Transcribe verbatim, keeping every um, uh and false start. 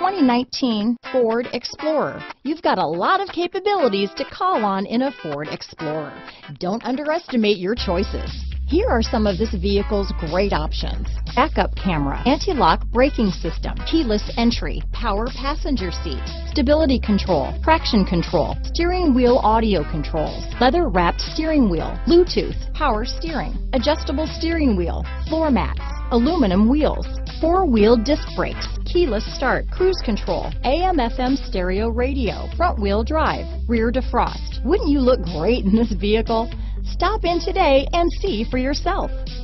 twenty nineteen Ford Explorer. You've got a lot of capabilities to call on in a Ford Explorer. Don't underestimate your choices. Here are some of this vehicle's great options: backup camera, anti-lock braking system, keyless entry, power passenger seat, stability control, traction control, steering wheel audio controls, leather-wrapped steering wheel, Bluetooth, power steering, adjustable steering wheel, floor mats, aluminum wheels, four-wheel disc brakes, keyless start, cruise control, A M F M stereo radio, front-wheel drive, rear defrost. Wouldn't you look great in this vehicle? Stop in today and see for yourself.